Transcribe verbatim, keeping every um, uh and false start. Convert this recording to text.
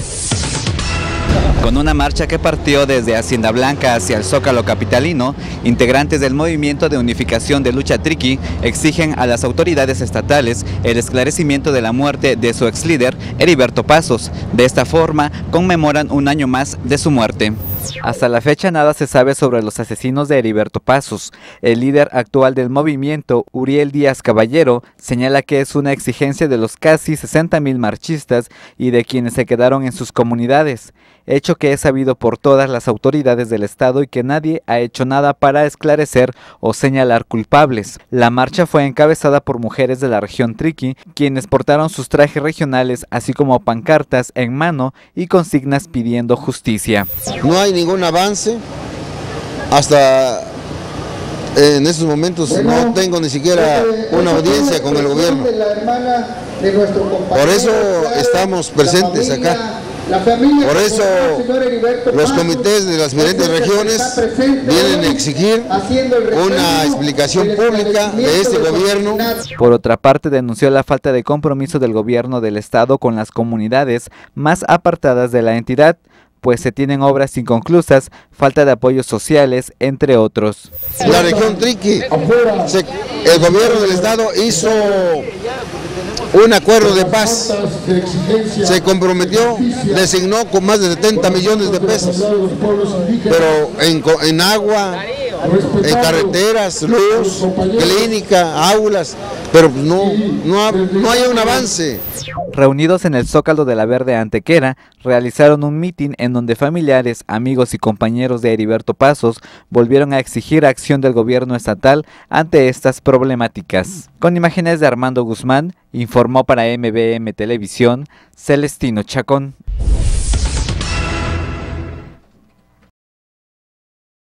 Con una marcha que partió desde Hacienda Blanca hacia el Zócalo capitalino, integrantes del Movimiento de Unificación de Lucha Triqui exigen a las autoridades estatales el esclarecimiento de la muerte de su ex líder, Heriberto Passos. De esta forma, conmemoran un año más de su muerte. Hasta la fecha nada se sabe sobre los asesinos de Heriberto Passos. El líder actual del movimiento, Uriel Díaz Caballero, señala que es una exigencia de los casi sesenta mil marchistas y de quienes se quedaron en sus comunidades, hecho que es sabido por todas las autoridades del estado y que nadie ha hecho nada para esclarecer o señalar culpables. La marcha fue encabezada por mujeres de la región Triqui, quienes portaron sus trajes regionales, así como pancartas en mano y consignas pidiendo justicia. No hay ningún avance, hasta en estos momentos bueno, no tengo ni siquiera este, una audiencia con el gobierno. De la hermana de nuestro Por eso estamos presentes familia, acá. La Por eso los comités de las diferentes regiones vienen a exigir una explicación pública de este gobierno. Por otra parte, denunció la falta de compromiso del gobierno del estado con las comunidades más apartadas de la entidad, pues se tienen obras inconclusas, falta de apoyos sociales, entre otros. La región Triqui, se, el gobierno del estado hizo un acuerdo de paz, se comprometió, designó con más de setenta millones de pesos, pero en, en agua, en carreteras, luz, clínica, aulas, pero no, no, no hay un avance. Reunidos en el Zócalo de la Verde Antequera, realizaron un mitin en donde familiares, amigos y compañeros de Heriberto Passos volvieron a exigir acción del gobierno estatal ante estas problemáticas. Con imágenes de Armando Guzmán, informó para M B M Televisión, Celestino Chacón.